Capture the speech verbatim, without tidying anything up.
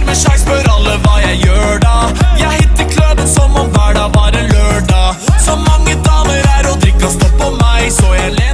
med skjegg, spør alle hva jeg gjør da. Jeg hitter kløben som om hver dag var en lørdag. Så mange damer er og drikker stopp på meg, så jeg lever